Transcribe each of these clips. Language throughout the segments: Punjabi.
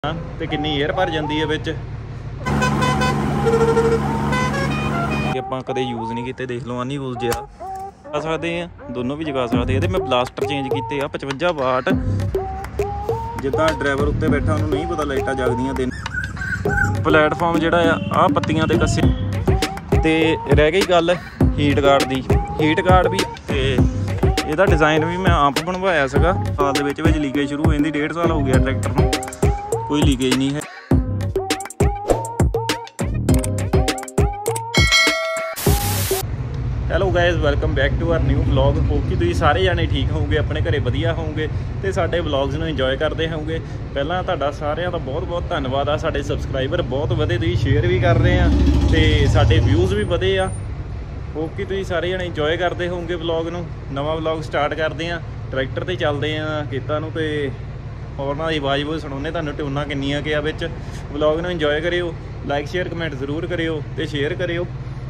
ਤੇ ਕਿੰਨੀ 에ਅਰ ਭਰ ਜਾਂਦੀ ਹੈ ਵਿੱਚ। ਆਪਾਂ ਕਦੇ ਯੂਜ਼ ਨਹੀਂ ਕੀਤੇ, ਦੇਖ ਲਓ ਅਨਯੂਜ਼ ਜਿਹਾ ਆ ਸਕਦੇ ਆ, ਦੋਨੋਂ ਵੀ ਜਗਾ ਸਕਦੇ। ਇਹਦੇ ਮੈਂ ਬਲਾਸਟਰ ਚੇਂਜ ਕੀਤੇ ਆ 55 ਵਾਟ। ਜਿੱਦਾਂ ਡਰਾਈਵਰ ਉੱਤੇ ਬੈਠਾ ਉਹਨੂੰ ਨਹੀਂ ਪਤਾ ਲਾਈਟਾਂ ਜਗਦੀਆਂ ਦਿਨ। ਪਲੇਟਫਾਰਮ ਜਿਹੜਾ ਆ ਪੱਤੀਆਂ ਤੇ ਕੱਸੇ। ਤੇ ਰਹਿ ਗਈ ਗੱਲ ਹੀਟ ਗਾਰਡ ਦੀ। ਹੀਟ ਗਾਰਡ ਵੀ ਤੇ ਇਹਦਾ ਡਿਜ਼ਾਈਨ ਵੀ ਮੈਂ ਆਪ ਬਣਵਾਇਆ ਸੀਗਾ। ਸਾਲ ਦੇ ਵਿੱਚ ਲੀਕੇਜ ਸ਼ੁਰੂ ਹੋ ਜਾਂਦੀ। 1.5 ਸਾਲ ਹੋ ਗਿਆ ਟਰੈਕਟਰ ਨੂੰ, ਕੋਈ ਲੀਕੇਜ ਨਹੀਂ ਹੈ। Hello guys, welcome back to our new vlog. Hope ਕਿ ਤੁਸੀਂ ਸਾਰੇ ਜਾਣੇ ਠੀਕ ਹੋਵੋਗੇ, ਆਪਣੇ ਘਰੇ ਵਧੀਆ ਹੋਵੋਗੇ ਤੇ ਸਾਡੇ ਵਲੌਗਸ ਨੂੰ ਇੰਜੋਏ ਕਰਦੇ ਹੋਵੋਗੇ। ਪਹਿਲਾਂ ਤੁਹਾਡਾ ਸਾਰਿਆਂ ਦਾ ਬਹੁਤ ਬਹੁਤ ਧੰਨਵਾਦ ਆ। ਸਾਡੇ ਸਬਸਕ੍ਰਾਈਬਰ ਬਹੁਤ ਵਧੇ, ਤੁਸੀਂ ਸ਼ੇਅਰ ਵੀ ਕਰ ਰਹੇ ਆ ਤੇ ਸਾਡੇ ਵਿਊਜ਼ ਵੀ ਵਧੇ ਆ। ਹੋਪ ਕਿ ਤੁਸੀਂ ਸਾਰੇ ਜਾਣੇ ਇੰਜੋਏ ਕਰਦੇ ਹੋਵੋਗੇ ਵਲੌਗ ਨੂੰ। ਨਵਾਂ ਵਲੌਗ ਸਟਾਰਟ ਕਰਦੇ ਆ, ਟਰੈਕਟਰ ਤੇ ਚੱਲਦੇ ਆ ਖੇਤਾਂ ਨੂੰ ਤੇ ਹੋਰਨਾਂ ਦੀ ਆਵਾਜ਼ ਬਹੁਤ ਸੁਣਾਉਂਦੇ ਤੁਹਾਨੂੰ। ਟਿਊਨਾਂ ਕਿੰਨੀਆਂ ਕਿ ਆ ਵਿੱਚ। ਵਲੌਗ ਨੂੰ ਇੰਜੋਏ ਕਰਿਓ, ਲਾਈਕ ਸ਼ੇਅਰ ਕਮੈਂਟ ਜ਼ਰੂਰ ਕਰਿਓ ਤੇ ਸ਼ੇਅਰ ਕਰਿਓ।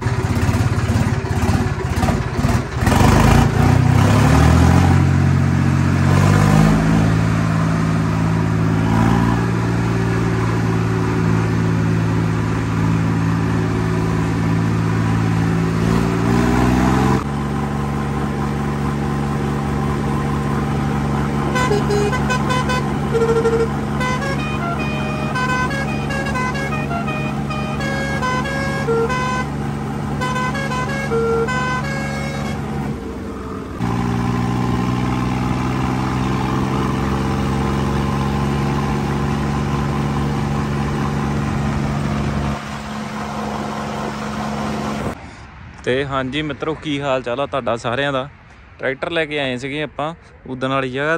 ਤੇ ਹਾਂਜੀ ਮਿੱਤਰੋ, ਕੀ ਹਾਲ ਚਾਲ ਆ ਤੁਹਾਡਾ ਸਾਰਿਆਂ ਦਾ। ਟਰੈਕਟਰ ਲੈ ਕੇ ਆਏ ਸੀਗੇ ਆਪਾਂ ਉਦਣ ਵਾਲੀ ਜਗ੍ਹਾ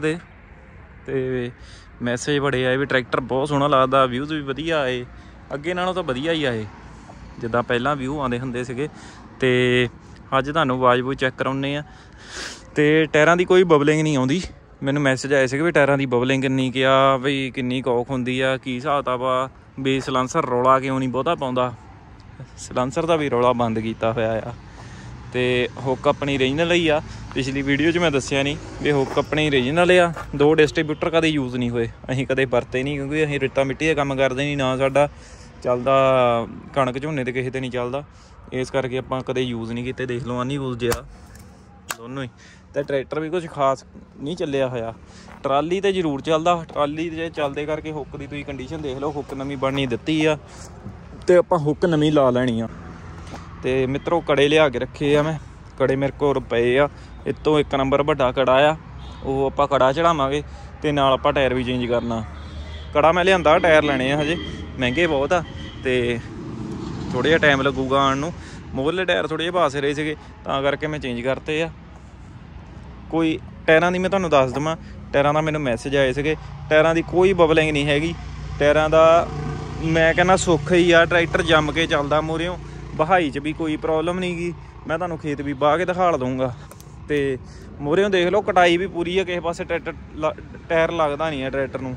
ਤੇ ਮੈਸੇਜ ਬੜੇ ਆਏ ਵੀ ਟਰੈਕਟਰ ਬਹੁਤ ਸੋਹਣਾ ਲੱਗਦਾ, ਵਿਊਜ਼ ਵੀ ਵਧੀਆ ਆਏ, ਅੱਗੇ ਨਾਲੋਂ ਤਾਂ ਵਧੀਆ ਹੀ ਆਏ ਜਿੱਦਾਂ ਪਹਿਲਾਂ ਵਿਊ ਆਉਂਦੇ ਹੁੰਦੇ ਸੀਗੇ। ਤੇ ਅੱਜ ਤੁਹਾਨੂੰ ਆਵਾਜ਼ ਚੈੱਕ ਕਰਾਉਂਦੇ ਆ। ਤੇ ਟਾਇਰਾਂ ਦੀ ਕੋਈ ਬਬਲਿੰਗ ਨਹੀਂ ਆਉਂਦੀ। ਮੈਨੂੰ ਮੈਸੇਜ ਆਏ ਸੀਗੇ ਵੀ ਟਾਇਰਾਂ ਦੀ ਬਬਲਿੰਗ ਕਿੰਨੀ ਕਿਹਾ ਬਈ ਕਿੰਨੀ ਕੌਖ ਹੁੰਦੀ ਆ, ਕੀ ਹਿਸਾਬ ਕਿਤਾਬ ਆ, ਵੀ ਸਲੈਂਸਰ ਰੌਲਾ ਕਿਉਂ ਨਹੀਂ ਬਹੁਤਾ ਪਾਉਂਦਾ। ਸਲੈਂਸਰ ਦਾ ਵੀ ਰੌਲਾ ਬੰਦ ਕੀਤਾ ਹੋਇਆ ਆ। ਤੇ ਹੁੱਕ ਆਪਣੀ ਰੀਜਨਲ ਹੀ ਆ। ਪਿਛਲੀ ਵੀਡੀਓ 'ਚ ਮੈਂ ਦੱਸਿਆ ਨਹੀਂ ਵੀ ਹੁੱਕ ਆਪਣੀ ਰੀਜਨਲ ਆ। 2 ਡਿਸਟਰੀਬਿਊਟਰ ਕਦੇ ਯੂਜ਼ ਨਹੀਂ ਹੋਏ, ਅਸੀਂ ਕਦੇ ਵਰਤੇ ਨਹੀਂ, ਕਿਉਂਕਿ ਅਸੀਂ ਰੇਤਾ ਮਿੱਟੀ ਦਾ ਕੰਮ ਕਰਦੇ ਨਹੀਂ, ਨਾ ਸਾਡਾ ਚੱਲਦਾ ਕਣਕ ਝੋਨੇ 'ਤੇ ਕਿਸੇ 'ਤੇ ਨਹੀਂ ਚੱਲਦਾ, ਇਸ ਕਰਕੇ ਆਪਾਂ ਕਦੇ ਯੂਜ਼ ਨਹੀਂ ਕੀਤੇ। ਦੇਖ ਲਓ ਅਨਯੂਜ਼ ਜਿਹਾ ਦੋਨੋਂ ਹੀ। ਅਤੇ ਟਰੈਕਟਰ ਵੀ ਕੁਛ ਖਾਸ ਨਹੀਂ ਚੱਲਿਆ ਹੋਇਆ। ਟਰਾਲੀ 'ਤੇ ਜ਼ਰੂਰ ਚੱਲਦਾ। ਟਰਾਲੀ 'ਤੇ ਚੱਲਦੇ ਕਰਕੇ ਹੁੱਕ ਦੀ ਤੁਸੀਂ ਕੰਡੀਸ਼ਨ ਦੇਖ ਲਓ। ਹੁੱਕ ਨਵੀਂ ਬਣਨੀ ਦਿੱਤੀ ਆ ਤੇ ਆਪਾਂ ਹੁੱਕ ਨਵੀਂ ਲਾ ਲੈਣੀ ਆ। ਤੇ ਮਿੱਤਰੋ ਕੜੇ ਲਿਆ ਕੇ ਰੱਖੇ ਆ ਮੈਂ। ਕੜੇ ਮੇਰੇ ਕੋਲ ਪਏ ਆ। ਇਹ ਤੋਂ 1 ਨੰਬਰ ਵੱਡਾ ਕੜਾ ਆ, ਉਹ ਆਪਾਂ ਕੜਾ ਚੜਾਵਾਂਗੇ ਤੇ ਨਾਲ ਆਪਾਂ ਟਾਇਰ ਵੀ ਚੇਂਜ ਕਰਨਾ। ਕੜਾ ਮੈਂ ਲਿਆਂਦਾ, ਟਾਇਰ ਲੈਣੇ ਆ ਹਜੇ, ਮਹਿੰਗੇ ਬਹੁਤ ਆ ਤੇ ਥੋੜ੍ਹਾ ਜਿਹਾ ਟਾਈਮ ਲੱਗੂਗਾ ਆਉਣ ਨੂੰ। ਮੋਹਰਲੇ ਟਾਇਰ ਥੋੜ੍ਹੇ ਜਿਹੇ ਪਾਸੇ ਰਹੇ ਸੀਗੇ ਤਾਂ ਕਰਕੇ ਮੈਂ ਚੇਂਜ ਕਰਤੇ ਆ। ਕੋਈ ਟਾਇਰਾਂ ਦੀ ਮੈਂ ਤੁਹਾਨੂੰ ਦੱਸ ਦੇਵਾਂ, ਟਾਇਰਾਂ ਦਾ ਮੈਨੂੰ ਮੈਸੇਜ ਆਏ ਸੀਗੇ। ਟਾਇਰਾਂ ਦੀ ਕੋਈ ਬਬਲਿੰਗ ਨਹੀਂ ਹੈਗੀ। ਟਾਇਰਾਂ ਦਾ ਮੈਂ ਕਹਿੰਦਾ ਸੁੱਖ ਹੀ ਆ। ਟਰੈਕਟਰ ਜੰਮ ਕੇ ਚੱਲਦਾ ਮੂਹਰਿਓਂ, ਵਹਾਈ 'ਚ ਵੀ ਕੋਈ ਪ੍ਰੋਬਲਮ ਨਹੀਂ ਗੀ। ਮੈਂ ਤੁਹਾਨੂੰ ਖੇਤ ਵੀ ਵਾਹ ਕੇ ਦਿਖਾ ਦਊਂਗਾ। ਤੇ ਮੂਹਰਿਓਂ ਦੇਖ ਲਓ ਕਟਾਈ ਵੀ ਪੂਰੀ ਆ, ਕਿਸੇ ਪਾਸੇ ਟਾਇਰ ਲੱਗਦਾ ਨਹੀਂ ਆ ਟਰੈਕਟਰ ਨੂੰ।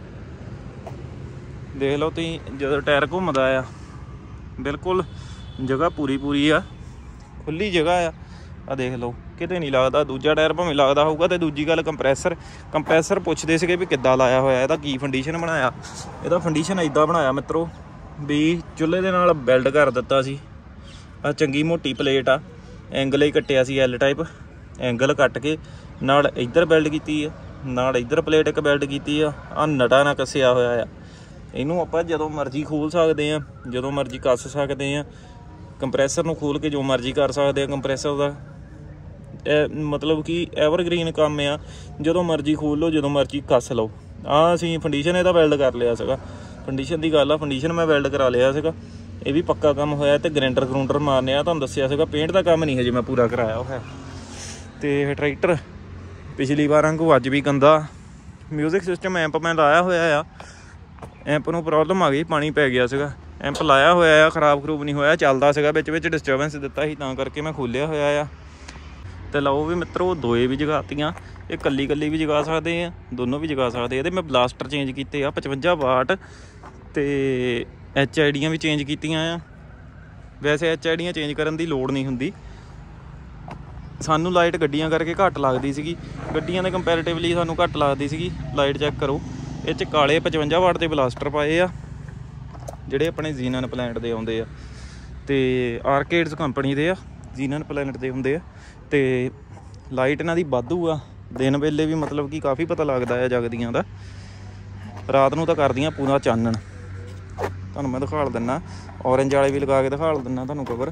ਦੇਖ ਲਓ ਤੁਸੀਂ ਜਦੋਂ ਟਾਇਰ ਘੁੰਮਦਾ ਆ, ਬਿਲਕੁਲ ਜਗ੍ਹਾ ਪੂਰੀ ਆ, ਖੁੱਲ੍ਹੀ ਜਗ੍ਹਾ ਆ ਦੇਖ ਲਓ, ਕਿਤੇ ਨਹੀਂ ਲੱਗਦਾ। ਦੂਜਾ ਟਾਇਰ ਭਾਵੇਂ ਲੱਗਦਾ ਹੋਊਗਾ। ਤੇ ਦੂਜੀ ਗੱਲ ਕੰਪਰੈਸਰ ਪੁੱਛਦੇ ਸੀਗੇ ਵੀ ਕਿੱਦਾਂ ਲਾਇਆ ਹੋਇਆ, ਇਹਦਾ ਕੀ ਫੰਡੀਸ਼ਨ ਬਣਾਇਆ। ਇਹਦਾ ਫੰਡੀਸ਼ਨ ਇੱਦਾਂ ਬਣਾਇਆ ਮਿੱਤਰੋ ਵੀ ਚੁੱਲ੍ਹੇ ਦੇ ਨਾਲ ਬਿਲਡ ਕਰ ਦਿੱਤਾ ਸੀ। ਆਹ ਚੰਗੀ ਮੋਟੀ ਪਲੇਟ ਆ, ਐਂਗਲ ਹੀ ਕੱਟਿਆ ਸੀ L ਟਾਈਪ। ਐਂਗਲ ਕੱਟ ਕੇ ਨਾਲ ਇੱਧਰ ਬਿਲਡ ਕੀਤੀ ਆ, ਨਾਲ ਇੱਧਰ ਪਲੇਟ ਇੱਕ ਬਿਲਡ ਕੀਤੀ ਆ। ਆਹ ਨਟਾਂ ਨਾਲ ਕੱਸਿਆ ਹੋਇਆ ਆ। ਇਹਨੂੰ ਆਪਾਂ ਜਦੋਂ ਮਰਜ਼ੀ ਖੋਲ੍ਹ ਸਕਦੇ ਹਾਂ, ਜਦੋਂ ਮਰਜ਼ੀ ਕੱਸ ਸਕਦੇ ਹਾਂ। ਕੰਪਰੈਸਰ ਨੂੰ ਖੋਲ੍ਹ ਕੇ ਜੋ ਮਰਜ਼ੀ ਕਰ ਸਕਦੇ ਹਾਂ। ਕੰਪਰੈਸਰ ਦਾ ਮਤਲਬ ਕਿ ਐਵਰਗ੍ਰੀਨ ਕੰਮ ਆ, ਜਦੋਂ ਮਰਜ਼ੀ ਖੋਲ੍ਹ ਲਓ, ਜਦੋਂ ਮਰਜ਼ੀ ਕੱਸ ਲਓ। ਆਹ ਅਸੀਂ ਫੰਡੀਸ਼ਨ ਇਹਦਾ ਬਿਲਡ ਕਰ ਲਿਆ ਸੀਗਾ। ਫੰਡੀਸ਼ਨ ਦੀ ਗੱਲ ਆ, ਫੰਡੀਸ਼ਨ ਮੈਂ ਬਿਲਡ ਕਰਾ ਲਿਆ ਸੀਗਾ। ਇਹ ਵੀ ਪੱਕਾ ਕੰਮ ਹੋਇਆ। ਤੇ ਗਰੈਂਡਰ ਮਾਰਨੇ ਆ, ਤੁਹਾਨੂੰ ਦੱਸਿਆ ਸੀਗਾ। ਪੇਂਟ ਦਾ ਕੰਮ ਨਹੀਂ ਹਜੇ ਮੈਂ ਪੂਰਾ ਕਰਾਇਆ ਹੋਇਆ। ਤੇ ਟਰੈਕਟਰ ਪਿਛਲੀ ਵਾਰ ਵਾਂਗੂ ਅੱਜ ਵੀ ਗੰਦਾ। ਮਿਊਜ਼ਿਕ ਸਿਸਟਮ ਐਂਪ ਮੈਂ ਲਾਇਆ ਹੋਇਆ ਆ। ਐਂਪ ਨੂੰ ਪ੍ਰੋਬਲਮ ਆ ਗਈ, ਪਾਣੀ ਪੈ ਗਿਆ ਸੀਗਾ। ਐਂਪ ਲਾਇਆ ਹੋਇਆ ਆ, ਖਰਾਬ ਨਹੀਂ ਹੋਇਆ, ਚੱਲਦਾ ਸੀਗਾ। ਵਿੱਚ ਡਿਸਟਰਬੈਂਸ ਦਿੱਤਾ ਸੀ ਤਾਂ ਕਰਕੇ ਮੈਂ ਖੋਲ੍ਹਿਆ ਹੋਇਆ ਆ। ਤੇ ਲਓ ਵੀ ਮਿੱਤਰੋ, ਦੋਏ ਵੀ ਜਗਾਤੀਆਂ। ਇਹ ਕੱਲੀ ਵੀ ਜਗਾ ਸਕਦੇ ਆ, ਦੋਨੋਂ ਵੀ ਜਗਾ ਸਕਦੇ। ਇਹਦੇ ਮੈਂ ਬਲਾਸਟਰ ਚੇਂਜ ਕੀਤੇ ਆ 55 ਵਾਟ ਤੇ HIDਆਂ ਵੀ ਚੇਂਜ ਕੀਤੀਆਂ ਆ। ਵੈਸੇ HIDਆਂ ਚੇਂਜ ਕਰਨ ਦੀ ਲੋੜ ਨਹੀਂ ਹੁੰਦੀ। ਸਾਨੂੰ ਲਾਈਟ ਗੱਡੀਆਂ ਕਰਕੇ ਘੱਟ ਲੱਗਦੀ ਸੀਗੀ, ਗੱਡੀਆਂ ਦੇ ਕੰਪੈਰੇਟਿਵਲੀ ਸਾਨੂੰ ਘੱਟ ਲੱਗਦੀ ਸੀਗੀ ਲਾਈਟ। ਚੈੱਕ ਕਰੋ ਇਹ 'ਚ ਕਾਲੇ 55 ਵਾਟ ਦੇ ਬਲਾਸਟਰ ਪਾਏ ਆ ਜਿਹੜੇ ਆਪਣੇ ਜ਼ੀਨਨ ਪਲੈਨਟ ਦੇ ਆਉਂਦੇ ਆ, ਤੇ ਆਰਕੇਡਸ ਕੰਪਨੀ ਦੇ ਆ, ਜ਼ੀਨਨ ਪਲੈਨਟ ਦੇ ਹੁੰਦੇ ਆ। ਤੇ ਲਾਈਟ ਇਹਨਾਂ ਦੀ ਵਾਧੂ ਆ, ਦਿਨ ਵੇਲੇ ਵੀ ਮਤਲਬ ਕਿ ਕਾਫੀ ਪਤਾ ਲੱਗਦਾ ਆ ਜਗਦੀਆਂ ਦਾ, ਰਾਤ ਨੂੰ ਤਾਂ ਕਰਦੀਆਂ ਪੂਰਾ ਚਾਨਣ। ਤੁਹਾਨੂੰ ਮੈਂ ਦਿਖਾ ਦਿੰਦਾ, ਔਰੇਂਜ ਵਾਲੇ ਵੀ ਲਗਾ ਕੇ ਦਿਖਾ ਦਿੰਦਾ ਤੁਹਾਨੂੰ ਕਵਰ।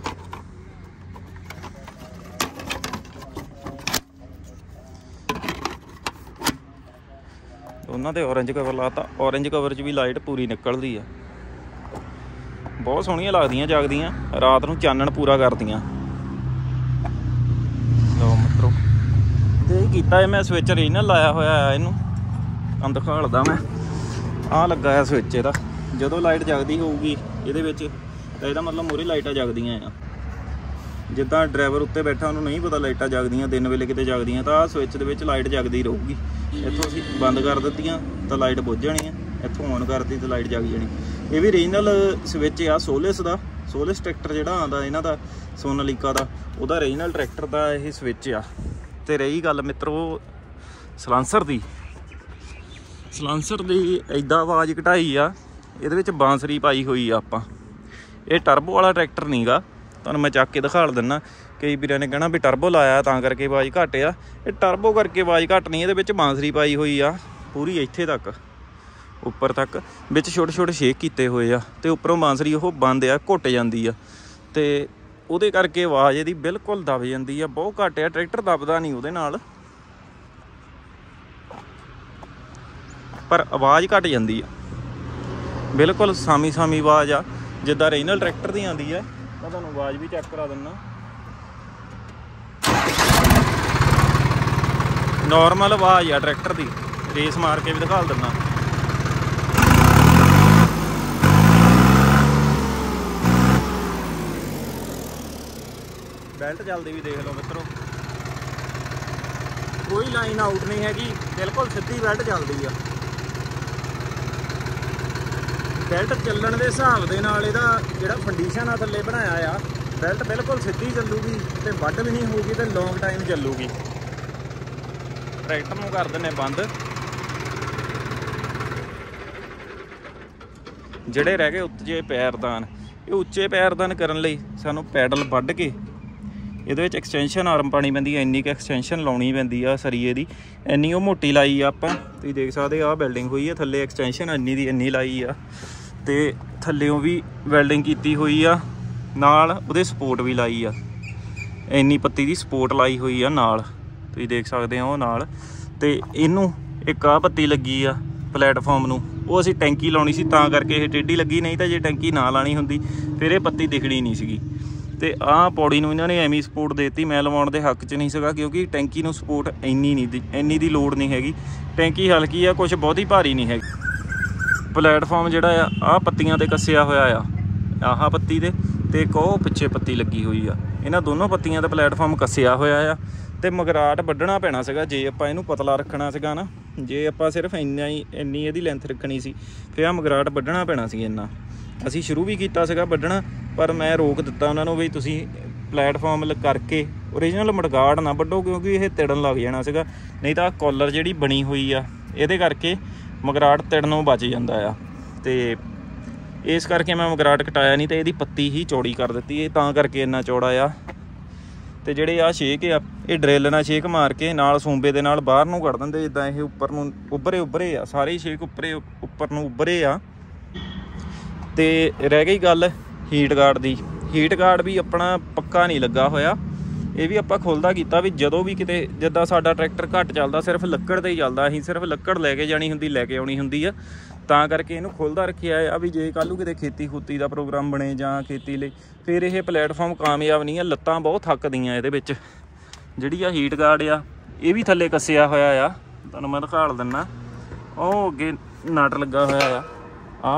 ਉਹਨਾਂ ਤੇ ਔਰੇਂਜ ਕਵਰ ਲਾਤਾ, ਔਰੇਂਜ ਕਵਰ 'ਚ ਵੀ ਲਾਈਟ ਪੂਰੀ ਨਿਕਲਦੀ ਆ, ਬਹੁਤ ਸੋਹਣੀਆਂ ਲੱਗਦੀਆਂ ਜਗਦੀਆਂ, ਰਾਤ ਨੂੰ ਚਾਨਣ ਪੂਰਾ ਕਰਦੀਆਂ। ਲਓ ਮਿੱਤਰੋ, ਤੇ ਇਹ ਕੀਤਾ ਹੈ ਮੈਂ ਸਵਿਚ ਰੀਜਨਲ ਲਾਇਆ ਹੋਇਆ ਇਹਨੂੰ, ਤੁਹਾਨੂੰ ਦਿਖਾਲਦਾ ਮੈਂ। ਆਹ ਲੱਗਾ ਆ ਸਵਿਚ ਇਹਦਾ, ਜਦੋਂ ਲਾਈਟ ਜਗਦੀ ਹੋਊਗੀ ਇਹਦੇ ਵਿੱਚ ਤਾਂ ਇਹਦਾ ਮਤਲਬ ਮੂਹਰੇ ਲਾਈਟਾਂ ਜਗਦੀਆਂ ਆ। ਜਿੱਦਾਂ ਡਰਾਈਵਰ ਉੱਤੇ ਬੈਠਾ ਉਹਨੂੰ ਨਹੀਂ ਪਤਾ ਲਾਈਟਾਂ ਜਗਦੀਆਂ, ਦਿਨ ਵੇਲੇ ਕਿਤੇ ਜਗਦੀਆਂ, ਤਾਂ ਆਹ ਸਵਿਚ ਦੇ ਵਿੱਚ ਲਾਈਟ ਜਗਦੀ ਰਹੂਗੀ। ਇੱਥੋਂ ਅਸੀਂ ਬੰਦ ਕਰ ਦਿੱਤੀਆਂ ਤਾਂ ਲਾਈਟ ਬੁੱਝ ਜਾਣੀ ਆ, ਇੱਥੋਂ ਔਨ ਕਰਤੀ ਤਾਂ ਲਾਈਟ ਜਗ ਜਾਣੀ। ਇਹ ਵੀ ਰੀਜਨਲ ਸਵਿਚ ਆ ਸੋਲਿਸ ਦਾ, ਸੋਲਿਸ ਟਰੈਕਟਰ ਜਿਹੜਾ ਆਉਂਦਾ ਇਹਨਾਂ ਦਾ ਸੋਨਾਲੀਕਾ ਦਾ, ਉਹਦਾ ਰੀਜਨਲ ਟਰੈਕਟਰ ਦਾ ਇਹ ਸਵਿਚ ਆ। ਤੇ ਰਹੀ ਗੱਲ ਮਿੱਤਰੋ ਸਲਾਂਸਰ ਦੀ, ਸਲਾਂਸਰ ਦੀ ਇੱਦਾਂ ਆਵਾਜ਼ ਘਟਾਈ ਆ, ਇਹਦੇ ਵਿੱਚ ਬਾਂਸਰੀ ਪਾਈ ਹੋਈ ਆ ਆਪਾਂ। ਇਹ ਟਰਬੋ ਵਾਲਾ ਟਰੈਕਟਰ ਨਹੀਂ ਗਾ, ਤੁਹਾਨੂੰ ਮੈਂ ਚੱਕ ਕੇ ਦਿਖਾ ਦਿੰਦਾ। ਕਈ ਵੀਰਾਂ ਨੇ ਕਹਿਣਾ ਵੀ ਟਰਬੋ ਲਾਇਆ ਤਾਂ ਕਰਕੇ ਆਵਾਜ਼ ਘੱਟ ਆ, ਇਹ ਟਰਬੋ ਕਰਕੇ ਆਵਾਜ਼ ਘੱਟ ਨਹੀਂ, ਇਹਦੇ ਵਿੱਚ ਬਾਂਸਰੀ ਪਾਈ ਹੋਈ ਆ ਪੂਰੀ ਇੱਥੇ ਤੱਕ, ਉੱਪਰ ਤੱਕ, ਵਿੱਚ ਛੋਟੇ ਛੋਟੇ ਛੇਕ ਕੀਤੇ ਹੋਏ ਆ, ਤੇ ਉੱਪਰੋਂ ਬਾਂਸਰੀ ਉਹ ਬੰਦ ਆ, ਘੁੱਟ ਜਾਂਦੀ ਆ, ਤੇ ਉਹਦੇ ਕਰਕੇ ਆਵਾਜ਼ ਇਹਦੀ ਬਿਲਕੁਲ ਦਬ ਜਾਂਦੀ ਆ, ਬਹੁਤ ਘੱਟ ਆ। ਟਰੈਕਟਰ ਦਬਦਾ ਨਹੀਂ ਉਹਦੇ ਨਾਲ, ਪਰ ਆਵਾਜ਼ ਘੱਟ ਜਾਂਦੀ ਆ, ਬਿਲਕੁਲ ਸਾਮੀ ਸਾਮੀ ਆਵਾਜ਼ ਆ ਜਿੱਦਾਂ ਰੀਜਨਲ ਟਰੈਕਟਰ ਦੀ ਆਉਂਦੀ ਆ। ਮੈਂ ਤੁਹਾਨੂੰ ਆਵਾਜ਼ ਵੀ ਚੈੱਕ ਕਰਾ ਦਿੰਦਾ, ਨੋਰਮਲ ਆਵਾਜ਼ ਆ ਟਰੈਕਟਰ ਦੀ, ਰੇਸ ਮਾਰ ਕੇ ਵੀ ਦਿਖਾ ਦਿੰਦਾ। ਬੈਲਟ ਚੱਲਦੀ ਵੀ ਦੇਖ ਲਓ ਮਿੱਤਰੋ, ਕੋਈ ਲਾਈਨ ਆਊਟ ਨਹੀਂ ਹੈਗੀ, ਬਿਲਕੁਲ ਸਿੱਧੀ ਬੈਲਟ ਚੱਲਦੀ ਆ। ਬੈਲਟ ਚੱਲਣ ਦੇ ਹਿਸਾਬ ਦੇ ਨਾਲ ਇਹਦਾ ਜਿਹੜਾ ਕੰਡੀਸ਼ਨ ਆ ਥੱਲੇ ਬਣਾਇਆ ਆ, ਬੈਲਟ ਬਿਲਕੁਲ ਸਿੱਧੀ ਚੱਲੂਗੀ ਤੇ ਵੱਢ ਵੀ ਨਹੀਂ ਹੋਊਗੀ ਤੇ ਲੌਂਗ ਟਾਈਮ ਚੱਲੂਗੀ। ਟਰੈਕਟਰ ਨੂੰ ਕਰ ਦਿੰਦੇ ਬੰਦ। ਜਿਹੜੇ ਰਹਿ ਗਏ ਉੱਚੇ ਪੈਰਦਾਨ, ਇਹ ਉੱਚੇ ਪੈਰਦਾਨ ਕਰਨ ਲਈ ਸਾਨੂੰ ਪੈਡਲ ਵੱਢ ਕੇ ਇਹਦੇ ਵਿੱਚ ਐਕਸਟੈਂਸ਼ਨ ਆਰਮ ਪਾਉਣੀ ਪੈਂਦੀ ਹੈ, ਇੰਨੀ ਕੁ ਐਕਸਟੈਂਸ਼ਨ ਲਾਉਣੀ ਪੈਂਦੀ ਆ ਸਰੀਏ ਦੀ, ਇੰਨੀ ਉਹ ਮੋਟੀ ਲਾਈ ਆ ਆਪਾਂ। ਤੁਸੀਂ ਦੇਖ ਸਕਦੇ ਆਹ ਵੈਲਡਿੰਗ ਹੋਈ ਆ, ਥੱਲੇ ਐਕਸਟੈਂਸ਼ਨ ਇੰਨੀ ਦੀ ਇੰਨੀ ਲਾਈ ਆ, ਤੇ ਥੱਲਿਓਂ ਵੀ ਵੈਲਡਿੰਗ ਕੀਤੀ ਹੋਈ ਆ, ਨਾਲ ਉਹਦੇ ਸਪੋਰਟ ਵੀ ਲਾਈ ਆ, ਇੰਨੀ ਪੱਤੀ ਦੀ ਸਪੋਰਟ ਲਾਈ ਹੋਈ ਆ ਨਾਲ, ਤੁਸੀਂ ਦੇਖ ਸਕਦੇ ਹੋ ਉਹ ਨਾਲ। ਤੇ ਇਹਨੂੰ ਇੱਕ ਆਹ ਪੱਤੀ ਲੱਗੀ ਆ ਪਲੇਟਫਾਰਮ ਨੂੰ, ਉਹ ਅਸੀਂ ਟੈਂਕੀ ਲਾਉਣੀ ਸੀ ਤਾਂ ਕਰਕੇ ਇਹ ਟੇਢੀ ਲੱਗੀ, ਨਹੀਂ ਤਾਂ ਜੇ ਟੈਂਕੀ ਨਾ ਲਾਣੀ ਹੁੰਦੀ ਫਿਰ ਇਹ ਪੱਤੀ ਦਿਖਣੀ ਨਹੀਂ ਸੀਗੀ। ਤੇ ਆਹ ਪੌੜੀ ਨੂੰ ਇਹਨਾਂ ਨੇ ਐਵੇਂ ਸਪੋਰਟ ਦੇ ਦਿੱਤੀ, ਮੈਂ ਲਵਾਉਣ ਦੇ ਹੱਕ 'ਚ ਨਹੀਂ ਸੀਗਾ, ਕਿਉਂਕਿ ਟੈਂਕੀ ਨੂੰ ਸਪੋਰਟ ਇੰਨੀ ਦੀ ਲੋੜ ਨਹੀਂ ਹੈਗੀ, ਟੈਂਕੀ ਹਲਕੀ ਆ, ਕੁਛ ਬਹੁਤੀ ਭਾਰੀ ਨਹੀਂ ਹੈਗੀ। ਪਲੇਟਫਾਰਮ ਜਿਹੜਾ ਆ ਆਹ ਪੱਤੀਆਂ 'ਤੇ ਕੱਸਿਆ ਹੋਇਆ ਆ, ਆਹ ਪੱਤੀ ਦੇ ਤੇ ਇੱਕ ਉਹ ਪਿੱਛੇ ਪੱਤੀ ਲੱਗੀ ਹੋਈ ਆ, ਇਹਨਾਂ ਦੋਨੋਂ ਪੱਤੀਆਂ 'ਤੇ ਪਲੇਟਫਾਰਮ ਕੱਸਿਆ ਹੋਇਆ ਆ। ਤੇ ਮਗਰਾਟ ਵੱਢਣਾ ਪੈਣਾ ਸੀਗਾ ਜੇ ਆਪਾਂ ਇਹਨੂੰ ਪਤਲਾ ਰੱਖਣਾ ਸੀਗਾ ਨਾ, ਜੇ ਆਪਾਂ ਸਿਰਫ ਇੰਨੀ ਇਹਦੀ ਲੈਂਥ ਰੱਖਣੀ ਸੀ ਫਿਰ ਆਹ ਮਗਰਾਟ ਵੱਢਣਾ ਪੈਣਾ ਸੀ ਇੰਨਾ। ਅਸੀਂ ਸ਼ੁਰੂ ਵੀ ਕੀਤਾ ਸੀਗਾ ਵੱਢਣਾ, ਪਰ ਮੈਂ ਰੋਕ ਦਿੱਤਾ ਉਹਨਾਂ ਨੂੰ ਵੀ ਤੁਸੀਂ ਪਲੇਟਫਾਰਮ ਕਰਕੇ ਓਰੀਜਨਲ ਮੜਗਾੜ ਨਾ ਵੱਢੋ, ਕਿਉਂਕਿ ਇਹ ਤਿੜਨ ਲੱਗ ਜਾਣਾ ਸੀਗਾ, ਨਹੀਂ ਤਾਂ ਕਾਲਰ ਜਿਹੜੀ ਬਣੀ ਹੋਈ ਆ ਇਹਦੇ ਕਰਕੇ ਮਗਰਾਟ ਤਿੜਨੋਂ ਬਚ ਜਾਂਦਾ ਆ। ਤੇ ਇਸ ਕਰਕੇ ਮੈਂ ਮਗਰਾਟ ਕਟਾਇਆ ਨਹੀਂ, ਤੇ ਇਹਦੀ ਪੱਤੀ ਹੀ ਚੌੜੀ ਕਰ ਦਿੱਤੀ, ਇਹ ਤਾਂ ਕਰਕੇ ਇੰਨਾ ਚੌੜਾ ਆ। ਤੇ ਜਿਹੜੇ ਆਹ ਛੇਕ ਆ ਇਹ ਡਰਿੱਲ ਨਾਲ ਛੇਕ ਮਾਰ ਕੇ ਨਾਲ ਸੂੰਬੇ ਦੇ ਨਾਲ ਬਾਹਰ ਨੂੰ ਕੱਢ ਦਿੰਦੇ, ਜਿੱਦਾਂ ਇਹ ਉੱਪਰ ਨੂੰ ਉੱਭਰੇ ਆ, ਸਾਰੇ ਛੇਕ ਉੱਪਰ ਨੂੰ ਉੱਭਰੇ ਆ। ਤੇ ਰਹਿ ਗਈ ਗੱਲ ਹੀਟ ਗਾਰਡ ਦੀ, ਹੀਟ ਗਾਰਡ ਵੀ ਆਪਣਾ ਪੱਕਾ ਨਹੀਂ ਲੱਗਾ ਹੋਇਆ, ਇਹ ਵੀ ਆਪਾਂ ਖੁੱਲ੍ਹਦਾ ਕੀਤਾ ਵੀ ਜਦੋਂ ਵੀ ਕਿਤੇ, ਜਿੱਦਾਂ ਸਾਡਾ ਟਰੈਕਟਰ ਘੱਟ ਚੱਲਦਾ, ਸਿਰਫ ਲੱਕੜ 'ਤੇ ਹੀ ਚੱਲਦਾ, ਅਸੀਂ ਸਿਰਫ ਲੱਕੜ ਲੈ ਕੇ ਜਾਣੀ ਹੁੰਦੀ, ਲੈ ਕੇ ਆਉਣੀ ਹੁੰਦੀ ਆ, ਤਾਂ ਕਰਕੇ ਇਹਨੂੰ ਖੁੱਲ੍ਹਦਾ ਰੱਖਿਆ ਆ ਵੀ ਜੇ ਕੱਲ੍ਹ ਨੂੰ ਕਿਤੇ ਖੇਤੀ ਦਾ ਪ੍ਰੋਗਰਾਮ ਬਣੇ ਜਾਂ ਖੇਤੀ ਲਈ, ਫਿਰ ਇਹ ਪਲੇਟਫਾਰਮ ਕਾਮਯਾਬ ਨਹੀਂ ਆ। ਲੱਤਾਂ ਬਹੁਤ ਥੱਕਦੀਆਂ ਇਹਦੇ ਵਿੱਚ। ਜਿਹੜੀ ਆ ਹੀਟ ਗਾਰਡ ਆ ਇਹ ਵੀ ਥੱਲੇ ਕੱਸਿਆ ਹੋਇਆ ਆ, ਤੁਹਾਨੂੰ ਮੈਂ ਦਿਖਾ ਦਿੰਦਾ, ਉਹ ਅੱਗੇ ਨਟ ਲੱਗਾ ਹੋਇਆ ਆ, ਆਹ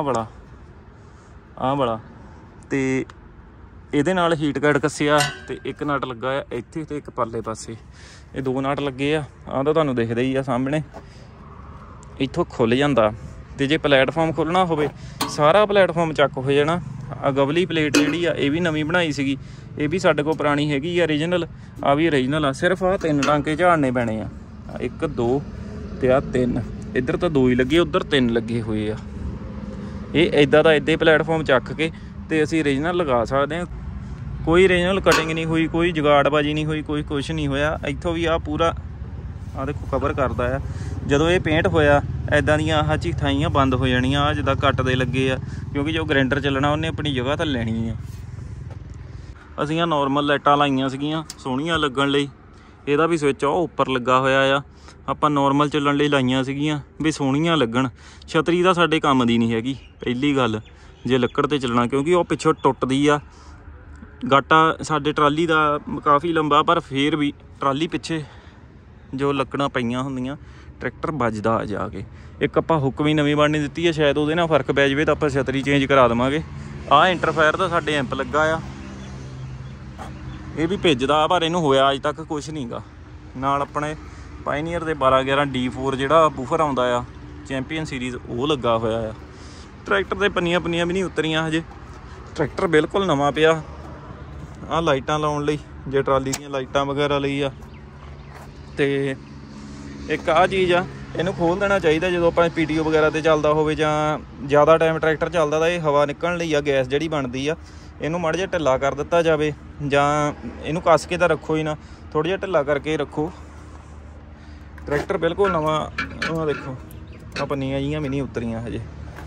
ਵਾਲਾ ਤੇ ਇਹਦੇ ਨਾਲ ਹੀਟ ਗਾਰਡ ਕੱਸਿਆ, ਤੇ ਇੱਕ ਨਟ ਲੱਗਾ ਆ ਇੱਥੇ ਤੇ ਇੱਕ ਪਰਲੇ ਪਾਸੇ, ਇਹ ਦੋ ਨਟ ਲੱਗੇ ਆ। ਆਹ ਤਾਂ ਤੁਹਾਨੂੰ ਦਿਖਦਾ ਹੀ ਆ ਸਾਹਮਣੇ, ਇੱਥੋਂ ਖੁੱਲ੍ਹ ਜਾਂਦਾ। ਤੇ ਜੇ ਪਲੇਟਫਾਰਮ ਖੋਲ੍ਹਣਾ ਹੋਵੇ ਸਾਰਾ ਪਲੇਟਫਾਰਮ ਚੱਕ ਹੋ ਜਾਣਾ। ਅਗਵਲੀ ਪਲੇਟ ਜਿਹੜੀ ਆ ਇਹ ਵੀ ਨਵੀਂ ਬਣਾਈ ਸੀਗੀ, ਇਹ ਵੀ ਸਾਡੇ ਕੋਲ ਪੁਰਾਣੀ ਹੈਗੀ ਆ ਓਰੀਜਨਲ, ਆ ਵੀ ਓਰੀਜਨਲ ਆ। ਸਿਰਫ ਆਹ 3 ਟਾਂਕੇ ਝਾੜਨੇ ਪੈਣੇ ਆ, 1 2 ਤੇ ਆਹ 3, ਇੱਧਰ ਤਾਂ 2 ਹੀ ਲੱਗੇ, ਉੱਧਰ 3 ਲੱਗੇ ਹੋਏ ਆ। ਇਹ ਇੱਦਾਂ ਦਾ ਇੱਦਾਂ ਪਲੇਟਫਾਰਮ ਚੱਕ ਕੇ ਤੇ ਅਸੀਂ ਰੀਜਨਲ ਲਗਾ ਸਕਦੇ ਹਾਂ। ਕੋਈ ਰੀਜਨਲ ਕਟਿੰਗ ਨਹੀਂ ਹੋਈ, ਕੋਈ ਜੁਗਾੜਬਾਜੀ ਨਹੀਂ ਹੋਈ, ਕੋਈ ਕੁਛ ਨਹੀਂ ਹੋਇਆ। ਇੱਥੋਂ ਵੀ ਆਹ ਪੂਰਾ ਆਹ ਦੇਖੋ ਕਵਰ ਕਰਦਾ ਆ। ਜਦੋਂ ਇਹ ਪੇਂਟ ਹੋਇਆ ਇੱਦਾਂ ਦੀਆਂ ਆਹ ਥਾਈਆਂ ਬੰਦ ਹੋ ਜਾਣੀਆਂ, ਆਹ ਜਿੱਦਾਂ ਕੱਟ ਦੇ ਲੱਗੇ ਆ, ਕਿਉਂਕਿ ਜੋ ਗ੍ਰੈਂਡਰ ਚੱਲਣਾ ਉਹਨੇ ਆਪਣੀ ਜਗ੍ਹਾ ਤਾਂ ਲੈਣੀ ਆ। ਅਸੀਂ ਆਹ ਨੋਰਮਲ ਲਾਈਟਾਂ ਲਾਈਆਂ ਸੀਗੀਆਂ ਸੋਹਣੀਆਂ ਲੱਗਣ ਲਈ। ਇਹਦਾ ਵੀ ਸਵਿੱਚ ਉਹ ਉੱਪਰ ਲੱਗਾ ਹੋਇਆ ਆ, ਆਪਾਂ ਨੋਰਮਲ ਚੱਲਣ ਲਈ ਲਾਈਆਂ ਸੀਗੀਆਂ ਵੀ ਸੋਹਣੀਆਂ ਲੱਗਣ। ਛਤਰੀ ਤਾਂ ਸਾਡੇ ਕੰਮ ਦੀ ਨਹੀਂ ਹੈਗੀ ਪਹਿਲੀ ਗੱਲ, ਜੇ ਲੱਕੜ 'ਤੇ ਚੱਲਣਾ, ਕਿਉਂਕਿ ਉਹ ਪਿੱਛੋਂ ਟੁੱਟਦੀ ਆ। ਗਾਟਾ ਸਾਡੇ ਟਰਾਲੀ ਦਾ ਕਾਫੀ ਲੰਬਾ, ਪਰ ਫਿਰ ਵੀ ਟਰਾਲੀ ਪਿੱਛੇ ਜੋ ਲੱਕੜਾਂ ਪਈਆਂ ਹੁੰਦੀਆਂ ਟਰੈਕਟਰ ਵੱਜਦਾ ਆ ਜਾ ਕੇ। ਇੱਕ ਆਪਾਂ ਹੁੱਕ ਵੀ ਨਵੀਂ ਬਣਨੀ ਦਿੱਤੀ ਹੈ, ਸ਼ਾਇਦ ਉਹਦੇ ਨਾਲ ਫਰਕ ਪੈ ਜਾਵੇ ਤਾਂ ਆਪਾਂ ਛਤਰੀ ਚੇਂਜ ਕਰਾ ਦੇਵਾਂਗੇ। ਆਹ ਇੰਟਰਫਾਇਰ ਦਾ ਸਾਡੇ ਐਂਪ ਲੱਗਾ ਆ, ਇਹ ਵੀ ਭਿੱਜਦਾ, ਪਰ ਇਹਨੂੰ ਹੋਇਆ ਅੱਜ ਤੱਕ ਕੁਛ ਨਹੀਂ ਗਾ। ਨਾਲ ਆਪਣੇ ਪਾਇਨੀਅਰ ਦੇ 1211 D4 ਜਿਹੜਾ ਬੂਫਰ ਆਉਂਦਾ ਆ ਚੈਂਪੀਅਨ ਸੀਰੀਜ਼, ਉਹ ਲੱਗਾ ਹੋਇਆ ਆ। ਟਰੈਕਟਰ ਦੇ ਪੰਨੀਆਂ ਵੀ ਨਹੀਂ ਉਤਰੀਆਂ ਹਜੇ, ਟਰੈਕਟਰ ਬਿਲਕੁਲ ਨਵਾਂ ਪਿਆ। ਆਹ ਲਾਈਟਾਂ ਲਾਉਣ ਲਈ, ਜੇ ਟਰਾਲੀ ਦੀਆਂ ਲਾਈਟਾਂ ਵਗੈਰਾ ਲਈ ਆ। ਤੇ ਇੱਕ ਆਹ ਚੀਜ਼ ਆ, ਇਹਨੂੰ ਖੋਲ੍ਹ ਦੇਣਾ ਚਾਹੀਦਾ ਜਦੋਂ ਆਪਾਂ PTO ਵਗੈਰਾ 'ਤੇ ਚੱਲਦਾ ਹੋਵੇ ਜਾਂ ਜ਼ਿਆਦਾ ਟਾਈਮ ਟਰੈਕਟਰ ਚੱਲਦਾ ਤਾਂ ਇਹ ਹਵਾ ਨਿਕਲਣ ਲਈ ਆ, ਗੈਸ ਜਿਹੜੀ ਬਣਦੀ ਆ। ਇਹਨੂੰ ਮਾੜਾ ਜਿਹਾ ਢਿੱਲਾ ਕਰ ਦਿੱਤਾ ਜਾਵੇ, ਜਾਂ ਇਹਨੂੰ ਕੱਸ ਕੇ ਤਾਂ ਰੱਖੋ ਹੀ ਨਾ, ਥੋੜ੍ਹਾ ਜਿਹਾ ਢਿੱਲਾ ਕਰਕੇ ਰੱਖੋ। ਟਰੈਕਟਰ ਬਿਲਕੁਲ ਨਵਾਂ। ਆਹ ਦੇਖੋ ਆਹ ਪੰਨੀਆਂ ਜਿਹੀਆਂ ਵੀ ਨਹੀਂ ਉਤਰੀਆਂ ਹਜੇ।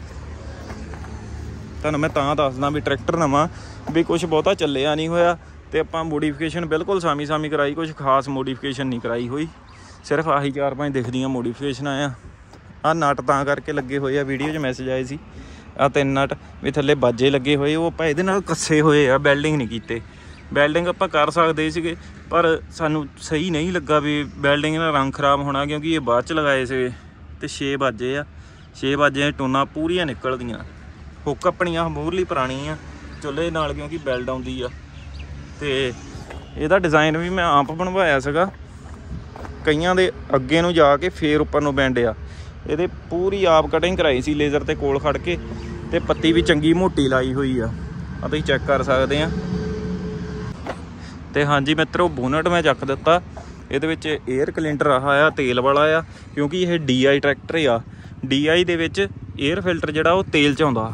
ਤੁਹਾਨੂੰ ਮੈਂ ਤਾਂ ਦੱਸਦਾ ਵੀ ਟਰੈਕਟਰ ਨਵਾਂ, ਵੀ ਕੁਛ ਬਹੁਤਾ ਚੱਲਿਆ ਨਹੀਂ ਹੋਇਆ। ਅਤੇ ਆਪਾਂ ਮੋਡੀਫਿਕੇਸ਼ਨ ਬਿਲਕੁਲ ਸਾਮੀ ਕਰਾਈ, ਕੁਛ ਖਾਸ ਮੋਡੀਫਿਕੇਸ਼ਨ ਨਹੀਂ ਕਰਾਈ ਹੋਈ। ਸਿਰਫ ਆਹੀ 4-5 ਦਿਖਦੀਆਂ ਮੋਡੀਫਿਕੇਸ਼ਨਾਂ ਆ। ਆਹ ਨਟ ਤਾਂ ਕਰਕੇ ਲੱਗੇ ਹੋਏ ਆ, ਵੀਡੀਓ 'ਚ ਮੈਸੇਜ ਆਏ ਸੀ। ਆਹ 3 ਨਟ ਵੀ ਥੱਲੇ ਬਾਜੇ ਲੱਗੇ ਹੋਏ, ਉਹ ਆਪਾਂ ਇਹਦੇ ਨਾਲ ਕੱਸੇ ਹੋਏ ਆ, ਵੈਲਡਿੰਗ ਨਹੀਂ ਕੀਤੇ। ਵੈਲਡਿੰਗ ਆਪਾਂ ਕਰ ਸਕਦੇ ਸੀਗੇ, ਪਰ ਸਾਨੂੰ ਸਹੀ ਨਹੀਂ ਲੱਗਾ ਵੀ ਵੈਲਡਿੰਗ ਨਾਲ ਰੰਗ ਖਰਾਬ ਹੋਣਾ, ਕਿਉਂਕਿ ਇਹ ਬਾਅਦ 'ਚ ਲਗਾਏ ਸੀਗੇ। ਅਤੇ 6 ਬਾਜੇ ਆ, 6 ਬਾਜੇ ਟੋਨਾਂ ਪੂਰੀਆਂ ਨਿਕਲਦੀਆਂ। ਹੁੱਕ ਆਪਣੀਆਂ ਮੂਹਰਲੀ ਪੁਰਾਣੀ ਆ ਚੁੱਲ੍ਹੇ ਨਾਲ, ਕਿਉਂਕਿ ਬੈਲਟ ਆਉਂਦੀ ਆ। ਅਤੇ ਇਹਦਾ ਡਿਜ਼ਾਈਨ ਵੀ ਮੈਂ ਆਪ ਬਣਵਾਇਆ ਸੀਗਾ, ਕਈਆਂ ਦੇ ਅੱਗੇ ਨੂੰ ਜਾ ਕੇ ਫੇਰ ਉੱਪਰ ਨੂੰ ਬੈਂਡ ਆ। ਇਹਦੇ ਪੂਰੀ ਆਪ ਕਟਿੰਗ ਕਰਾਈ ਸੀ ਲੇਜ਼ਰ 'ਤੇ ਕੋਲ ਖੜ ਕੇ, ਅਤੇ ਪੱਤੀ ਵੀ ਚੰਗੀ ਮੋਟੀ ਲਾਈ ਹੋਈ ਆ, ਤੁਸੀਂ ਚੈੱਕ ਕਰ ਸਕਦੇ ਆ। ਅਤੇ ਹਾਂਜੀ ਮਿੱਤਰੋ, ਬੋਨਟ ਮੈਂ ਚੱਕ ਦਿੱਤਾ। ਇਹਦੇ ਵਿੱਚ ਏਅਰ ਕਲਿੰਡਰ ਆ ਤੇਲ ਵਾਲਾ ਆ, ਕਿਉਂਕਿ ਇਹ DI ਟਰੈਕਟਰ ਆ। DI ਦੇ ਵਿੱਚ ਏਅਰ ਫਿਲਟਰ ਜਿਹੜਾ ਉਹ ਤੇਲ 'ਚ ਆਉਂਦਾ।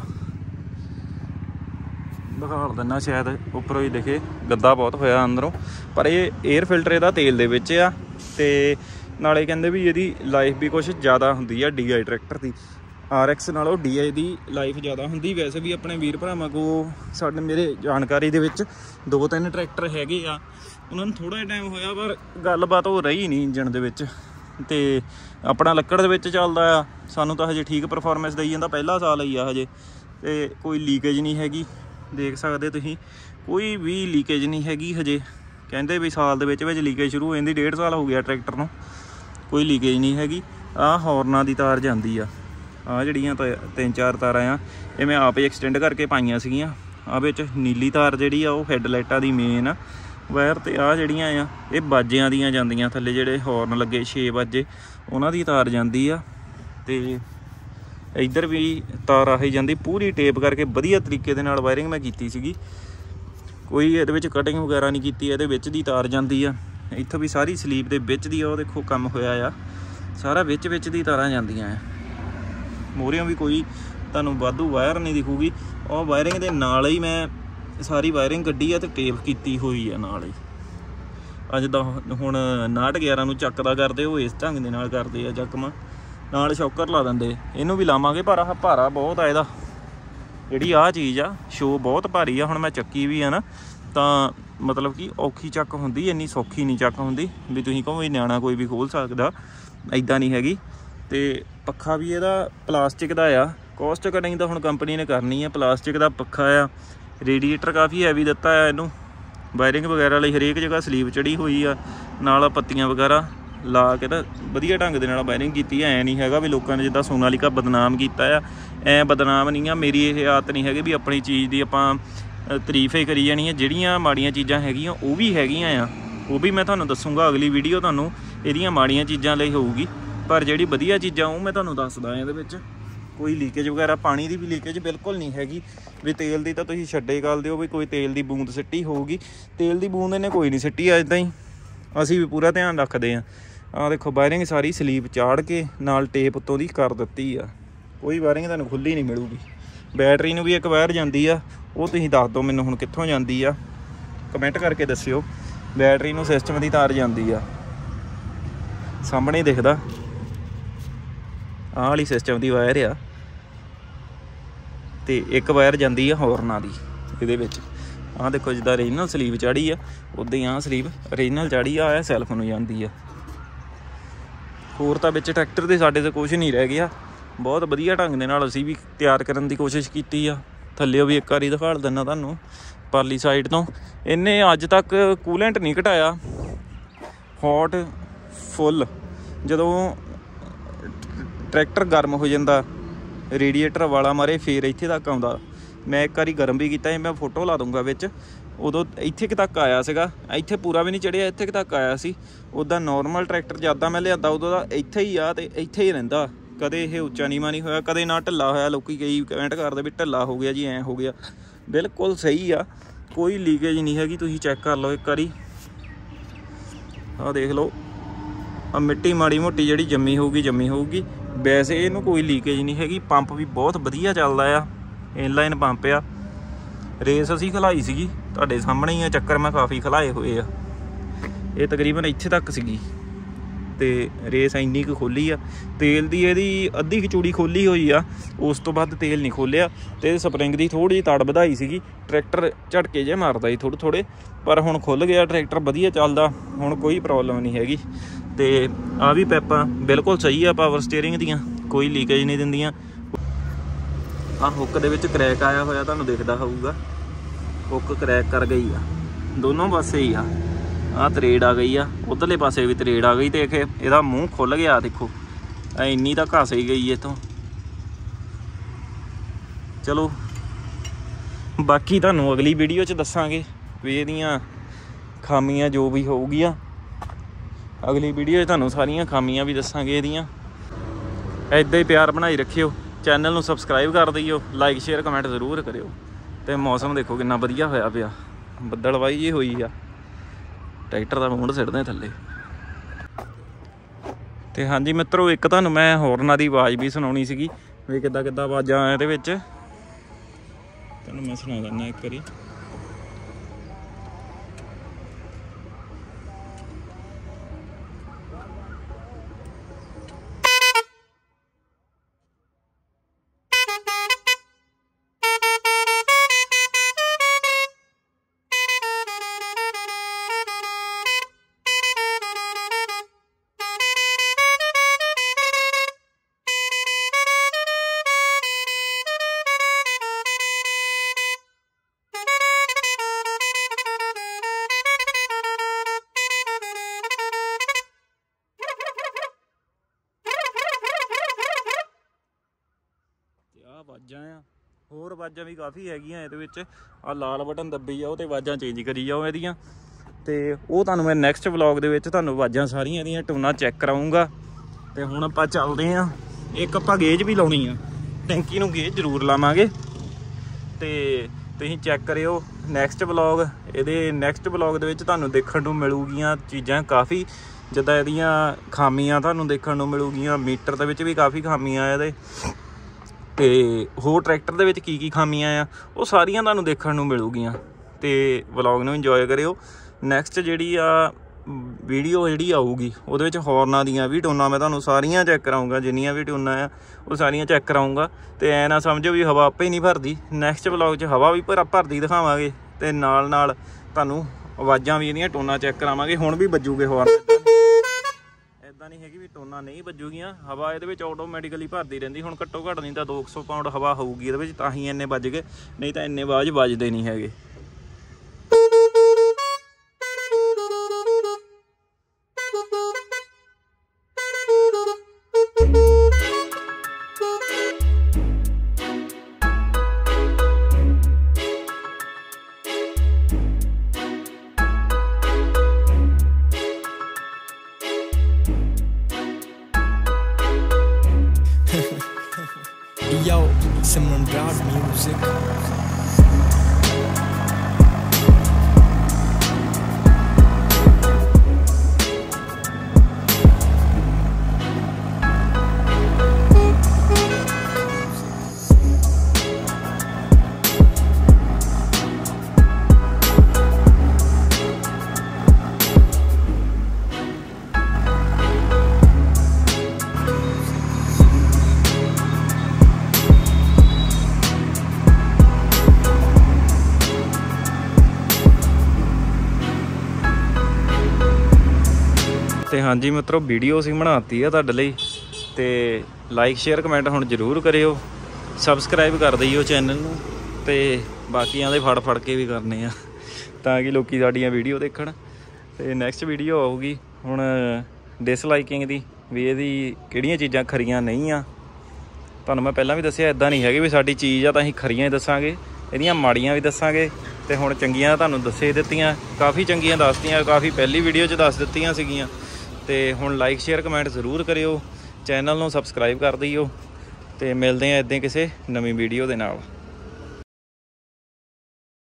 ਦਿਖਾ ਦਿੰਦਾ, ਸ਼ਾਇਦ ਉੱਪਰੋਂ ਹੀ ਦਿਖੇ, ਗੱਦਾ ਬਹੁਤ ਹੋਇਆ ਅੰਦਰੋਂ, ਪਰ ਇਹ ਏਅਰ ਫਿਲਟਰ ਇਹਦਾ ਤੇਲ ਦੇ ਵਿੱਚ ਆ। ਅਤੇ ਨਾਲੇ ਕਹਿੰਦੇ ਵੀ ਇਹਦੀ ਲਾਈਫ ਵੀ ਕੁਛ ਜ਼ਿਆਦਾ ਹੁੰਦੀ ਆ DI ਟਰੈਕਟਰ ਦੀ, RX ਨਾਲੋਂ DI ਦੀ ਲਾਈਫ ਜ਼ਿਆਦਾ ਹੁੰਦੀ। ਵੈਸੇ ਵੀ ਆਪਣੇ ਵੀਰ ਭਰਾਵਾਂ ਕੋਲ ਸਾਡੇ ਮੇਰੇ ਜਾਣਕਾਰੀ ਦੇ ਵਿੱਚ 2-3 ਟਰੈਕਟਰ ਹੈਗੇ ਆ, ਉਹਨਾਂ ਨੂੰ ਥੋੜ੍ਹਾ ਜਿਹਾ ਟਾਈਮ ਹੋਇਆ, ਪਰ ਗੱਲਬਾਤ ਉਹ ਰਹੀ ਨਹੀਂ ਇੰਜਣ ਦੇ ਵਿੱਚ। ਅਤੇ ਆਪਣਾ ਲੱਕੜ ਦੇ ਵਿੱਚ ਚੱਲਦਾ ਆ, ਸਾਨੂੰ ਤਾਂ ਹਜੇ ਠੀਕ ਪਰਫੋਰਮੈਂਸ ਦੇਈ ਜਾਂਦਾ, ਪਹਿਲਾ ਸਾਲ ਹੀ ਆ ਹਜੇ। ਅਤੇ ਕੋਈ ਲੀਕੇਜ ਨਹੀਂ ਹੈਗੀ, ਦੇਖ ਸਕਦੇ ਤੁਸੀਂ, ਕੋਈ ਵੀ ਲੀਕੇਜ ਨਹੀਂ ਹੈਗੀ ਹਜੇ। ਕਹਿੰਦੇ ਵੀ ਸਾਲ ਦੇ ਵਿੱਚ ਲੀਕੇਜ ਸ਼ੁਰੂ ਹੋ ਜਾਂਦੀ, 1.5 ਸਾਲ ਹੋ ਗਿਆ ਟਰੈਕਟਰ ਨੂੰ, ਕੋਈ ਲੀਕੇਜ ਨਹੀਂ ਹੈਗੀ। ਆਹ ਹੌਰਨਾਂ ਦੀ ਤਾਰ ਜਾਂਦੀ ਆ, ਆਹ ਜਿਹੜੀਆਂ 3-4 ਤਾਰਾਂ ਆ, ਇਹ ਮੈਂ ਆਪ ਹੀ ਐਕਸਟੈਂਡ ਕਰਕੇ ਪਾਈਆਂ ਸੀਗੀਆਂ। ਆਹ ਵਿੱਚ ਨੀਲੀ ਤਾਰ ਜਿਹੜੀ ਆ ਉਹ ਹੈੱਡਲਾਈਟਾਂ ਦੀ ਮੇਨ ਆ ਵਾਇਰ, ਅਤੇ ਆਹ ਜਿਹੜੀਆਂ ਆ ਇਹ ਬਾਜਿਆਂ ਦੀਆਂ ਜਾਂਦੀਆਂ ਥੱਲੇ, ਜਿਹੜੇ ਹੌਰਨ ਲੱਗੇ 6 ਬਾਜੇ ਉਹਨਾਂ ਦੀ ਤਾਰ ਜਾਂਦੀ ਆ। ਅਤੇ ਇੱਧਰ ਵੀ ਤਾਰ ਆਹੀ ਜਾਂਦੀ, ਪੂਰੀ ਟੇਪ ਕਰਕੇ ਵਧੀਆ ਤਰੀਕੇ ਦੇ ਨਾਲ ਵਾਇਰਿੰਗ ਮੈਂ ਕੀਤੀ ਸੀਗੀ, ਕੋਈ ਇਹਦੇ ਵਿੱਚ ਕਟਿੰਗ ਵਗੈਰਾ ਨਹੀਂ ਕੀਤੀ। ਇਹਦੇ ਵਿੱਚ ਦੀ ਤਾਰ ਜਾਂਦੀ ਆ, ਇੱਥੋਂ ਵੀ ਸਾਰੀ ਸਲੀਪ ਦੇ ਵਿੱਚ ਦੀ, ਉਹ ਦੇਖੋ ਕੰਮ ਹੋਇਆ ਆ, ਸਾਰਾ ਵਿੱਚ ਦੀ ਤਾਰਾਂ ਜਾਂਦੀਆਂ ਆ। ਮੋਹਰਿਓਂ ਵੀ ਕੋਈ ਤੁਹਾਨੂੰ ਵਾਧੂ ਵਾਇਰ ਨਹੀਂ ਦਿਖੂਗੀ, ਉਹ ਵਾਇਰਿੰਗ ਦੇ ਨਾਲ ਹੀ ਮੈਂ ਸਾਰੀ ਵਾਇਰਿੰਗ ਕੱਢੀ ਆ ਅਤੇ ਟੇਪ ਕੀਤੀ ਹੋਈ ਆ ਨਾਲ ਹੀ। ਅੱਜ ਦਾ ਹੁਣ 5911 ਨੂੰ ਚੱਕਦਾ ਕਰਦੇ, ਉਹ ਇਸ ਢੰਗ ਦੇ ਨਾਲ ਕਰਦੇ ਆ ਚੱਕਵਾਂ, ਨਾਲ ਸ਼ੌਕਰ ਲਾ ਦਿੰਦੇ। ਇਹਨੂੰ ਵੀ ਲਾਵਾਂਗੇ, ਪਰ ਆਹ ਭਾਰਾ ਬਹੁਤ ਆ ਇਹਦਾ, ਜਿਹੜੀ ਆਹ ਚੀਜ਼ ਆ ਸ਼ੋ ਬਹੁਤ ਭਾਰੀ ਆ। ਹੁਣ ਮੈਂ ਚੱਕੀ ਵੀ ਆ ਨਾ, ਤਾਂ ਮਤਲਬ ਕਿ ਔਖੀ ਚੱਕ ਹੁੰਦੀ, ਇੰਨੀ ਸੌਖੀ ਨਹੀਂ ਚੱਕ ਹੁੰਦੀ ਵੀ ਤੁਸੀਂ ਕਹੋ ਵੀ ਨਿਆਣਾ ਕੋਈ ਵੀ ਖੋਲ੍ਹ ਸਕਦਾ, ਇੱਦਾਂ ਨਹੀਂ ਹੈਗੀ। ਅਤੇ ਪੱਖਾ ਵੀ ਇਹਦਾ ਪਲਾਸਟਿਕ ਦਾ ਆ, ਕੋਸਟ ਕਟਿੰਗ ਤਾਂ ਹੁਣ ਕੰਪਨੀ ਨੇ ਕਰਨੀ ਆ। ਪਲਾਸਟਿਕ ਦਾ ਪੱਖਾ ਆ, ਰੇਡੀਏਟਰ ਕਾਫੀ ਹੈਵੀ ਦਿੱਤਾ ਆ ਇਹਨੂੰ, ਵਾਇਰਿੰਗ ਵਗੈਰਾ ਲਈ ਹਰੇਕ ਜਗ੍ਹਾ ਸਲੀਪ ਚੜ੍ਹੀ ਹੋਈ ਆ, ਨਾਲ ਪੱਤੀਆਂ ਵਗੈਰਾ ਲਾ ਕੇ ਤਾਂ ਵਧੀਆ ਢੰਗ ਦੇ ਨਾਲ ਵਾਇਰਿੰਗ ਕੀਤੀ। ਐਂ ਨਹੀਂ ਹੈਗਾ ਵੀ ਲੋਕਾਂ ਨੇ ਜਿੱਦਾਂ ਸੋਨਾਲੀਕਾ ਬਦਨਾਮ ਕੀਤਾ ਆ, ਐਂ ਬਦਨਾਮ ਨਹੀਂ ਆ। ਮੇਰੀ ਇਹ ਆਦਤ ਨਹੀਂ ਹੈਗੀ ਵੀ ਆਪਣੀ ਚੀਜ਼ ਦੀ ਆਪਾਂ ਤਾਰੀਫ ਹੀ ਕਰੀ ਜਾਣੀ ਹੈ। ਜਿਹੜੀਆਂ ਮਾੜੀਆਂ ਚੀਜ਼ਾਂ ਹੈਗੀਆਂ ਉਹ ਵੀ ਹੈਗੀਆਂ ਆ, ਉਹ ਵੀ ਮੈਂ ਤੁਹਾਨੂੰ ਦੱਸੂੰਗਾ। ਅਗਲੀ ਵੀਡੀਓ ਤੁਹਾਨੂੰ ਇਹਦੀਆਂ ਮਾੜੀਆਂ ਚੀਜ਼ਾਂ ਲਈ ਹੋਊਗੀ, ਪਰ ਜਿਹੜੀ ਵਧੀਆ ਚੀਜ਼ਾਂ ਉਹ ਮੈਂ ਤੁਹਾਨੂੰ ਦੱਸਦਾ। ਇਹਦੇ ਵਿੱਚ ਕੋਈ ਲੀਕੇਜ ਵਗੈਰਾ, ਪਾਣੀ ਦੀ ਵੀ ਲੀਕੇਜ ਬਿਲਕੁਲ ਨਹੀਂ ਹੈਗੀ। ਵੀ ਤੇਲ ਦੀ ਤਾਂ ਤੁਸੀਂ ਛੱਡੇ ਗੱਲ ਦਿਓ ਵੀ ਕੋਈ ਤੇਲ ਦੀ ਬੂੰਦ ਸਿੱਟੀ ਹੋਊਗੀ, ਤੇਲ ਦੀ ਬੂੰਦ ਇਹਨੇ ਕੋਈ ਨਹੀਂ ਸਿੱਟੀ। ਇੱਦਾਂ ਹੀ ਅਸੀਂ ਵੀ ਪੂਰਾ ਧਿਆਨ ਰੱਖਦੇ ਹਾਂ ਆ ਦੇਖੋ ਵਾਇਰਿੰਗ ਸਾਰੀ ਸਲੀਪ ਚਾੜ ਕੇ ਨਾਲ ਟੇਪ ਉੱਤੋਂ ਦੀ ਕਰ ਦਿੱਤੀ ਆ, ਕੋਈ ਵਾਇਰਿੰਗ ਤੁਹਾਨੂੰ ਖੁੱਲੀ ਨਹੀਂ ਮਿਲੂਗੀ। ਬੈਟਰੀ ਨੂੰ ਵੀ ਇੱਕ ਵਾਇਰ ਜਾਂਦੀ ਆ, ਉਹ ਤੁਸੀਂ ਦੱਸ ਦਿਓ ਮੈਨੂੰ ਹੁਣ ਕਿੱਥੋਂ ਜਾਂਦੀ ਆ, ਕਮੈਂਟ ਕਰਕੇ ਦੱਸਿਓ। ਬੈਟਰੀ ਨੂੰ ਸਿਸਟਮ ਦੀ ਤਾਰ ਜਾਂਦੀ ਆ, ਸਾਹਮਣੇ ਦਿਖਦਾ ਆਹ ਵਾਲੀ ਸਿਸਟਮ ਦੀ ਵਾਇਰ ਆ, ਤੇ ਇੱਕ ਵਾਇਰ ਜਾਂਦੀ ਆ ਹੌਰਨਾਂ ਦੀ ਇਹਦੇ ਵਿੱਚ। ਆਹ ਦੇਖੋ ਜਿੱਦਾਂ ਓਰੀਜਨਲ ਸਲੀਪ ਚਾੜੀ ਆ ਉੱਦਾਂ ਹੀ ਆਹ ਸਲੀਪ ਓਰੀਜਨਲ ਚਾੜੀ ਆ, ਸੈਲਫ ਨੂੰ ਜਾਂਦੀ ਆ। ਹੋਰ ਤਾਂ ਵਿੱਚ ਟਰੈਕਟਰ ਦੇ ਸਾਡੇ ਤੋਂ ਕੁਛ ਨਹੀਂ ਰਹਿ ਗਿਆ, ਬਹੁਤ ਵਧੀਆ ਢੰਗ ਦੇ ਨਾਲ ਅਸੀਂ ਵੀ ਤਿਆਰ ਕਰਨ ਦੀ ਕੋਸ਼ਿਸ਼ ਕੀਤੀ ਆ। ਥੱਲਿਓ ਵੀ ਇੱਕ ਵਾਰੀ ਦਿਖਾ ਦਿੰਦਾ ਤੁਹਾਨੂੰ ਪਰਲੀ ਸਾਈਡ ਤੋਂ। ਇਹਨੇ ਅੱਜ ਤੱਕ ਕੂਲੈਂਟ ਨਹੀਂ ਘਟਾਇਆ, ਹੌਟ ਫੁੱਲ ਜਦੋਂ ਟਰੈਕਟਰ ਗਰਮ ਹੋ ਜਾਂਦਾ ਰੇਡੀਏਟਰ ਵਾਲਾ ਮਾਰੇ ਫਿਰ ਇੱਥੇ ਤੱਕ ਆਉਂਦਾ। ਮੈਂ ਇੱਕ ਵਾਰੀ ਗਰਮ ਵੀ ਕੀਤਾ ਸੀ, ਮੈਂ ਫੋਟੋ ਲਾ ਦੂੰਗਾ ਵਿੱਚ। ਉਦੋਂ ਇੱਥੇ ਤੱਕ ਆਇਆ ਸੀਗਾ, ਇੱਥੇ ਪੂਰਾ ਵੀ ਨਹੀਂ ਚੜ੍ਹਿਆ, ਇੱਥੇ ਤੱਕ ਆਇਆ ਸੀ। ਉੱਦਾਂ ਨੋਰਮਲ ਟਰੈਕਟਰ ਜਿਆਦਾ ਮੈਂ ਲਿਆਂਦਾ ਉਦੋਂ ਦਾ ਇੱਥੇ ਹੀ ਆ ਅਤੇ ਇੱਥੇ ਹੀ ਰਹਿੰਦਾ, ਕਦੇ ਇਹ ਉੱਚਾ ਨੀਵਾਂ ਨਹੀਂ ਹੋਇਆ, ਕਦੇ ਨਾ ਢਿੱਲਾ ਹੋਇਆ। ਲੋਕ ਕਈ ਕਮੈਂਟ ਕਰਦੇ ਵੀ ਢਿੱਲਾ ਹੋ ਗਿਆ ਜੀ, ਐਂ ਹੋ ਗਿਆ। ਬਿਲਕੁਲ ਸਹੀ ਆ, ਕੋਈ ਲੀਕੇਜ ਨਹੀਂ ਹੈਗੀ। ਤੁਸੀਂ ਚੈੱਕ ਕਰ ਲਓ ਇੱਕ ਵਾਰੀ, ਆਹ ਦੇਖ ਲਓ। ਆ ਮਿੱਟੀ ਮਾੜੀ ਮੋਟੀ ਜਿਹੜੀ ਜੰਮੀ ਹੋਊਗੀ, ਵੈਸੇ ਇਹਨੂੰ ਕੋਈ ਲੀਕੇਜ ਨਹੀਂ ਹੈਗੀ। ਪੰਪ ਵੀ ਬਹੁਤ ਵਧੀਆ ਚੱਲਦਾ ਆ, ਇਨਲਾਈਨ ਪੰਪ ਆ। ਰੇਸ ਅਸੀਂ ਖਲਾਈ ਸੀਗੀ ਤੁਹਾਡੇ ਸਾਹਮਣੇ ਹੀ ਆ, ਚੱਕਰ ਮੈਂ ਕਾਫੀ ਖਲਾਏ ਹੋਏ ਆ। ਇਹ ਤਕਰੀਬਨ ਇੱਥੇ ਤੱਕ ਸੀਗੀ ਤੇ ਰੇਸ ਇੰਨੀ ਕੁ ਖੋਲੀ ਆ। ਤੇਲ ਦੀ ਇਹਦੀ ਅੱਧੀ ਕੁ ਚੂੜੀ ਖੋਲੀ ਹੋਈ ਆ, ਉਸ ਤੋਂ ਬਾਅਦ ਤੇਲ ਨਹੀਂ ਖੋਲਿਆ। ਤੇ ਸਪਰਿੰਗ ਦੀ ਥੋੜ੍ਹੀ ਜਿਹੀ ਤੜ ਵਧਾਈ ਸੀਗੀ, ਟਰੈਕਟਰ ਝਟਕੇ ਜਿਹੇ ਮਾਰਦਾ ਸੀ ਥੋੜ੍ਹੇ, ਪਰ ਹੁਣ ਖੁੱਲ੍ਹ ਗਿਆ ਟਰੈਕਟਰ, ਵਧੀਆ ਚੱਲਦਾ ਹੁਣ, ਕੋਈ ਪ੍ਰੋਬਲਮ ਨਹੀਂ ਹੈਗੀ। ਤੇ ਆਹ ਵੀ ਪੈਪਾਂ ਬਿਲਕੁਲ ਸਹੀ ਆ ਪਾਵਰ ਸਟੀਅਰਿੰਗ ਦੀਆਂ, ਕੋਈ ਲੀਕੇਜ ਨਹੀਂ ਦਿੰਦੀਆਂ। ਆਹ ਹੁੱਕ ਦੇ ਵਿੱਚ ਕਰੈਕ ਆਇਆ ਹੋਇਆ ਤੁਹਾਨੂੰ ਦਿਖਦਾ ਹੋਊਗਾ, ਹੁੱਕ ਕਰੈਕ ਕਰ ਗਈ ਆ ਦੋਨੋਂ ਪਾਸੇ ਹੀ ਆ। ਆਹ ਤਰੇੜ ਆ ਗਈ ਆ, ਉੱਧਰਲੇ ਪਾਸੇ ਵੀ ਤਰੇੜ ਆ ਗਈ, ਤੇ ਇਹਦਾ ਮੂੰਹ ਖੁੱਲ੍ਹ ਗਿਆ ਦੇਖੋ, ਇੰਨੀ ਤਾਂ ਘਸ ਹੀ ਗਈ ਇੱਥੋਂ। ਚਲੋ ਬਾਕੀ ਤੁਹਾਨੂੰ ਅਗਲੀ ਵੀਡੀਓ 'ਚ ਦੱਸਾਂਗੇ ਵੀ ਇਹਦੀਆਂ ਖਾਮੀਆਂ ਜੋ ਵੀ ਹੋਊਗੀਆਂ। ਅਗਲੀ ਵੀਡੀਓ 'ਚ ਤੁਹਾਨੂੰ ਸਾਰੀਆਂ ਖਾਮੀਆਂ ਵੀ ਦੱਸਾਂਗੇ ਇਹਦੀਆਂ। ਇੱਦਾਂ ਹੀ ਪਿਆਰ ਬਣਾਈ ਰੱਖਿਓ, ਚੈਨਲ ਨੂੰ ਸਬਸਕ੍ਰਾਈਬ ਕਰ ਦਿਓ, ਲਾਈਕ ਸ਼ੇਅਰ ਕਮੈਂਟ ਜ਼ਰੂਰ ਕਰਿਓ। ਅਤੇ ਮੌਸਮ ਦੇਖੋ ਕਿੰਨਾ ਵਧੀਆ ਹੋਇਆ ਪਿਆ, ਬੱਦਲਵਾਈ ਜਿਹੀ ਹੋਈ ਆ, ਟਰੈਕਟਰ ਦਾ ਮੂੰਹ ਸਿੱਟਦੇ ਥੱਲੇ। ਅਤੇ ਹਾਂਜੀ ਮਿੱਤਰੋ, ਇੱਕ ਤੁਹਾਨੂੰ ਮੈਂ ਹੋਰਨਾਂ ਦੀ ਆਵਾਜ਼ ਵੀ ਸੁਣਾਉਣੀ ਸੀਗੀ ਵੀ ਕਿੱਦਾਂ ਆਵਾਜ਼ਾਂ ਇਹਦੇ ਵਿੱਚ, ਤੁਹਾਨੂੰ ਮੈਂ ਸੁਣਾ ਦਿੰਦਾ ਇੱਕ ਵਾਰੀ। ਆਵਾਜ਼ਾਂ ਆ, ਹੋਰ ਆਵਾਜ਼ਾਂ ਵੀ ਕਾਫੀ ਹੈਗੀਆਂ ਇਹਦੇ ਵਿੱਚ। ਆਹ ਲਾਲ ਬਟਨ ਦੱਬੀ ਜਾਓ ਤੇ ਆਵਾਜ਼ਾਂ ਚੇਂਜ ਕਰੀ ਜਾਓ ਇਹਦੀਆਂ। ਤੇ ਉਹ ਤੁਹਾਨੂੰ ਮੈਂ ਨੈਕਸਟ ਵਲੌਗ ਦੇ ਵਿੱਚ ਤੁਹਾਨੂੰ ਆਵਾਜ਼ਾਂ ਸਾਰੀਆਂ ਇਹਦੀਆਂ ਟੂਨਾਂ ਚੈੱਕ ਕਰਾਊਂਗਾ। ਤੇ ਹੁਣ ਆਪਾਂ ਚੱਲਦੇ ਹਾਂ, ਇੱਕ ਆਪਾਂ ਗੇਜ ਵੀ ਲਾਉਣੀ ਆ, ਟੈਂਕੀ ਨੂੰ ਗੇਜ ਜ਼ਰੂਰ ਲਾਵਾਂਗੇ। ਤੇ ਤੁਸੀਂ ਚੈੱਕ ਕਰਿਓ ਨੈਕਸਟ ਵਲੌਗ। ਇਹਦੇ ਨੈਕਸਟ ਵਲੌਗ ਦੇ ਵਿੱਚ ਤੁਹਾਨੂੰ ਦੇਖਣ ਨੂੰ ਮਿਲੂਗੀਆਂ ਚੀਜ਼ਾਂ ਕਾਫੀ, ਜਿੱਦਾਂ ਇਹਦੀਆਂ ਖਾਮੀਆਂ ਤੁਹਾਨੂੰ ਦੇਖਣ ਨੂੰ ਮਿਲੂਗੀਆਂ। ਮੀਟਰ ਦੇ ਵਿੱਚ ਵੀ ਕਾਫੀ ਖਾਮੀਆਂ ਇਹਦੇ, ਤੇ ਹੋਰ ਟਰੈਕਟਰ ਦੇ ਵਿੱਚ ਕੀ ਖਾਮੀਆਂ ਆ ਉਹ ਸਾਰੀਆਂ ਤੁਹਾਨੂੰ ਦੇਖਣ ਨੂੰ ਮਿਲੂਗੀਆਂ। ਤੇ ਵਲੌਗ ਨੂੰ ਇੰਜੋਏ ਕਰਿਓ। ਨੈਕਸਟ ਜਿਹੜੀ ਆ ਵੀਡੀਓ ਜਿਹੜੀ ਆਊਗੀ ਉਹਦੇ ਵਿੱਚ ਹੌਰਨਾਂ ਦੀਆਂ ਵੀ ਟੋਨਾਂ ਮੈਂ ਤੁਹਾਨੂੰ ਸਾਰੀਆਂ ਚੈੱਕ ਕਰਾਊਂਗਾ, ਜਿੰਨੀਆਂ ਵੀ ਟੋਨਾਂ ਆ ਉਹ ਸਾਰੀਆਂ ਚੈੱਕ ਕਰਾਊਂਗਾ। ਤੇ ਐ ਨਾ ਸਮਝੋ ਵੀ ਹਵਾ ਆਪੇ ਹੀ ਨਹੀਂ ਭਰਦੀ, ਨੈਕਸਟ ਵਲੌਗ 'ਚ ਹਵਾ ਵੀ ਭਰਦੀ ਦਿਖਾਵਾਂਗੇ, ਤੇ ਨਾਲ ਤੁਹਾਨੂੰ ਆਵਾਜ਼ਾਂ ਵੀ ਇਹਦੀਆਂ ਟੋਨਾਂ ਚੈੱਕ ਕਰਾਵਾਂਗੇ। ਹੁਣ ਵੀ ਵੱਜੂਗੇ ਹੌਰਨ, ਇੱਦਾਂ ਨਹੀਂ ਹੈਗੀ ਵੀ ਟੋਨਾਂ ਨਹੀਂ ਵੱਜੂਗੀਆਂ। ਹਵਾ ਇਹਦੇ ਵਿੱਚ ਆਟੋਮੈਟਿਕਲੀ ਭਰਦੀ ਰਹਿੰਦੀ। ਹੁਣ ਘੱਟੋ ਘੱਟ ਨਹੀਂ ਤਾਂ 200 ਪਾਉਂਡ ਹਵਾ ਹੋਊਗੀ ਇਹਦੇ ਵਿੱਚ, ਤਾਂ ਹੀ ਇੰਨੇ ਵੱਜ ਗਏ, ਨਹੀਂ ਤਾਂ ਇੰਨੇ ਆਵਾਜ਼ ਵੱਜਦੇ ਨਹੀਂ ਹੈਗੇ। Yo, Simran Brown music. ਤੇ ਹਾਂਜੀ ਮਿੱਤਰੋ ਵੀਡੀਓ ਅਸੀਂ ਬਣਾਤੀ ਆ ਤੁਹਾਡੇ ਲਈ ਤੇ ਲਾਈਕ ਸ਼ੇਅਰ ਕਮੈਂਟ ਹੁਣ ਜ਼ਰੂਰ ਕਰਿਓ ਸਬਸਕ੍ਰਾਈਬ ਕਰ ਦਈਓ ਚੈਨਲ ਨੂੰ ਤੇ ਬਾਕੀਆਂ ਦੇ ਫੜ ਕੇ ਵੀ ਕਰਨੇ ਆ ਤਾਂ ਕਿ ਲੋਕੀ ਸਾਡੀਆਂ ਵੀਡੀਓ ਦੇਖਣ ਤੇ ਨੈਕਸਟ ਵੀਡੀਓ ਆਊਗੀ ਹੁਣ ਡਿਸਲਾਈਕਿੰਗ ਦੀ ਵੀ ਇਹਦੀ ਕਿਹੜੀਆਂ ਚੀਜ਼ਾਂ ਖਰੀਆਂ ਨਹੀਂ ਆ ਤੁਹਾਨੂੰ ਮੈਂ ਪਹਿਲਾਂ ਵੀ ਦੱਸਿਆ ਇਦਾਂ ਨਹੀਂ ਹੈਗੀ ਵੀ ਸਾਡੀ ਚੀਜ਼ ਆ ਤਾਂ ਅਸੀਂ ਖਰੀਆਂ ਹੀ ਦੱਸਾਂਗੇ ਇਹਦੀਆਂ ਮਾੜੀਆਂ ਵੀ ਦੱਸਾਂਗੇ ਤੇ ਹੁਣ ਚੰਗੀਆਂ ਤੁਹਾਨੂੰ ਦੱਸੇ ਦਿੱਤੀਆਂ ਕਾਫੀ ਚੰਗੀਆਂ ਦੱਸਤੀਆਂ ਕਾਫੀ ਪਹਿਲੀ ਵੀਡੀਓ 'ਚ ਦੱਸ ਦਿੱਤੀਆਂ ਸੀਗੀਆਂ ਤੇ ਹੁਣ ਲਾਈਕ ਸ਼ੇਅਰ ਕਮੈਂਟ ਜ਼ਰੂਰ ਕਰਿਓ ਚੈਨਲ ਨੂੰ ਸਬਸਕ੍ਰਾਈਬ ਕਰ ਦਿਓ ਤੇ ਮਿਲਦੇ ਆ ਇੱਦਾਂ ਕਿਸੇ ਨਵੀਂ ਵੀਡੀਓ ਦੇ ਨਾਲ।